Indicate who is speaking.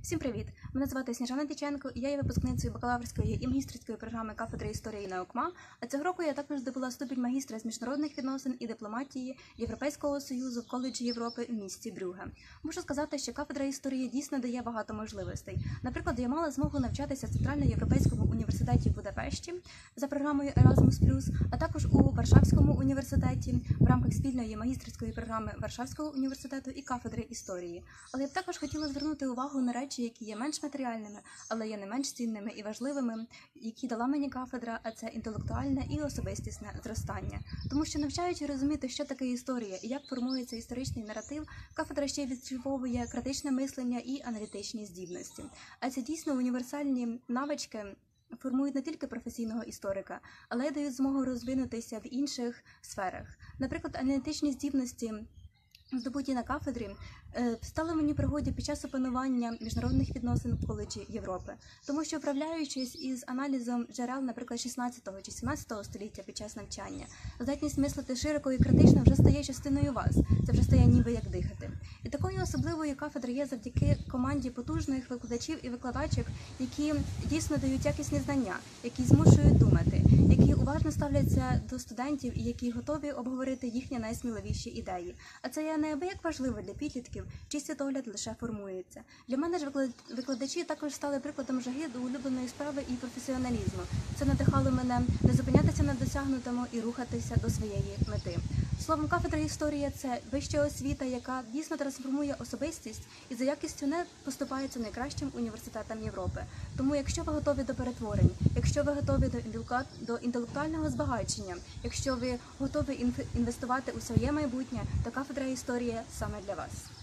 Speaker 1: Всім привіт! Мене звати Сніжана Дяченко, і я є випускницею бакалаврської і магістерської програми кафедри історії наук МА, а цього року я також здобула ступінь магістра з міжнародних відносин і дипломатії Європейського Союзу в коледжі Європи в місті Брюгге. Мушу сказати, що кафедра історії дійсно дає багато можливостей. Наприклад, я мала змогу навчатися в Центрально-Європейському університеті в Будапешті за програмою Erasmus+, а також у Варшавському університеті в рамках спільної магістерської програми Варшавського університету і кафедри історії. Але я б також хотіла звернути увагу на речі, які є менш матеріальними, але є не менш цінними і важливими, які дала мені кафедра, а це інтелектуальне і особистісне зростання. Тому що, навчаючи розуміти, що таке історія і як формується історичний наратив, кафедра ще й відшліфовує критичне мислення і аналітичні здібності. А це дійсно універсальні навички формують не тільки професійного історика, але й дають змогу розвинутися в інших сферах. Наприклад, аналітичні здібності, здобуті на кафедрі, стали мені пригоді під час опанування міжнародних відносин в коледжі Європи. Тому що, управляючись із аналізом джерел, наприклад, 16 чи 17 століття під час навчання, здатність мислити широко і критично вже стає частиною вас, це вже стає ніби як дихати. І такою особливою кафедра є завдяки команді потужних викладачів і викладачок, які дійсно дають якісні знання, які змушують думати, які уважно ставляться до студентів і які готові обговорити їхні найсміливіші ідеї. А це є неабияк важливо для підлітків, чий світогляд лише формується. Для мене ж викладачі також стали прикладом жаги до улюбленої справи і професіоналізму. Це надихало мене не зупинятися на досягнутому і рухатися до своєї мети. Словом, кафедра історії – це вища освіта, яка дійсно трансформує особистість і за якістю не поступається найкращим університетам Європи. Тому, якщо ви готові до перетворень, якщо ви готові до інтелектуального збагачення, якщо ви готові інвестувати у своє майбутнє, то кафедра історії саме для вас.